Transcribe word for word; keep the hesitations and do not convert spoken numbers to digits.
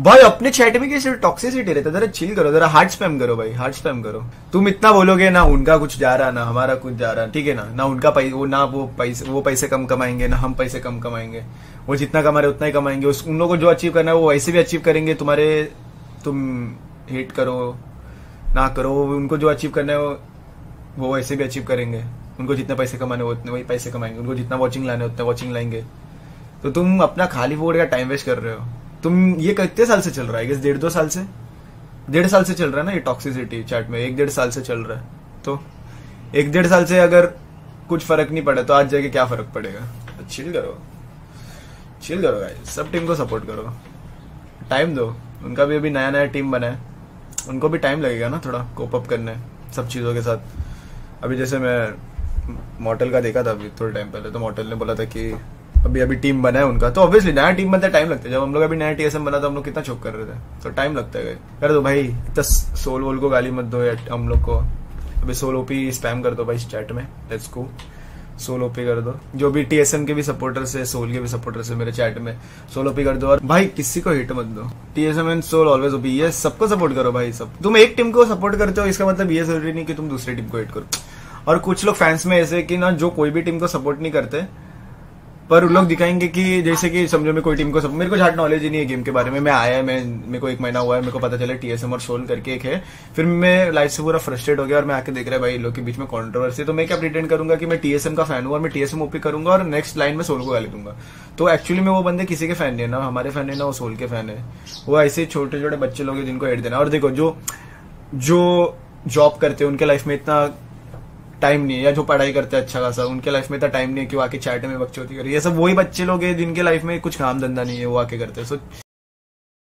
भाई अपने चैट में कैसे टॉक्सिसिटी रहता है, जरा चिल करो, जरा हार्ट स्पैम करो भाई, हार्ट स्पैम करो। तुम इतना बोलोगे ना उनका कुछ जा रहा ना हमारा कुछ जा रहा, ठीक है ना, ना उनका पैसे वो ना वो पैसे वो पैसे कम कमाएंगे ना हम पैसे कम कमाएंगे, वो जितना कमा रहे उतना ही कमाएंगे, उस उन लोगों को जो अचीव करना है वो वैसे भी अचीव करेंगे, तुम्हारे तुम हिट करो ना करो, उनको जो अचीव करना है वो वो वैसे भी अचीव करेंगे, उनको जितने पैसे कमाने उतने वही पैसे कमाएंगे, उनको जितना वॉचिंग लाने उतना वॉचिंग लाएंगे। तो तुम अपना खाली फोड़ का टाइम वेस्ट कर रहे हो। तुम ये कितने साल से चल रहा है, डेढ़ दो साल से डेढ़ साल से चल रहा है ना ये टॉक्सिसिटी चैट में, एक डेढ़ साल से चल रहा है। तो एक डेढ़ साल से अगर कुछ फर्क नहीं पड़ा तो आज जाके क्या फर्क पड़ेगा। तो चिल करो, चिल करो गाइस, सब टीम को सपोर्ट करो, टाइम दो, उनका भी अभी नया नया टीम बना है, उनको भी टाइम लगेगा ना थोड़ा कोप अप करने सब चीज़ों के साथ। अभी जैसे मैं मॉडल का देखा था अभी थोड़े टाइम पहले, तो मॉडल ने बोला था कि अभी अभी टीम बना है उनका, तो ऑब्वियसली नया टीम बनता है टाइम लगता है। जब हम लोग अभी नया टीएसएम बना था हम लोग कितना चोक कर रहे थे, तो टाइम लगता है। कर दो भाई, तो सोल वोल को गाली मत दो या हम लोग को, अभी सोल ओपी स्पैम कर दो भाई चैट में, लेट्स गो सोल ओपी कर दो। जो भी टीएसएम के भी सपोर्टर्स है, सोल के भी सपोर्टर्स है मेरे चैट में, सोल ओपी कर दो। और भाई किसी को हिट मत दो, TSM and Soul always OP, ये सबको सपोर्ट करो भाई। सब तुम एक टीम को सपोर्ट करते हो इसका मतलब ये जरूरी नहीं कि तुम दूसरी टीम को हिट करो। और कुछ लोग फैंस में ऐसे कि ना जो कोई भी टीम को सपोर्ट नहीं करते, पर उन लोग दिखाएंगे कि जैसे कि समझो मैं कोई टीम को सब, मेरे को ज्यादा नॉलेज ही नहीं है गेम के बारे में, मैं आया है, मैं मेरे को एक महीना हुआ है, मेरे को पता चला टीएसएम और सोल करके एक है, फिर मैं लाइफ से पूरा फ्रस्ट्रेट हो गया और मैं आके देख रहा है भाई लोग के बीच में कंट्रोवर्सी, तो मैं क्या प्रिटेंड करूंगा कि मैं टीएसएम का फैन हूँ और मैं टीएसएम ओपी करूंगा और नेक्स्ट लाइन में सोल को गाली दूंगा। तो एक्चुअली में वो बंदे किसी के फैन नहीं है, ना हमारे फैन है ना वो सोल के फैन है, वो ऐसे छोटे छोटे बच्चे लोग हैं जिनको हेट देना। और देखो जो जो जॉब करते हैं उनके लाइफ में इतना टाइम नहीं है, या जो पढ़ाई करते हैं अच्छा खासा उनके लाइफ में इतना टाइम नहीं है कि वो आके चैट में बकचोदी करे, ये सब वही बच्चे लोग हैं जिनके लाइफ में कुछ काम धंधा नहीं है वो आके करते हैं। सो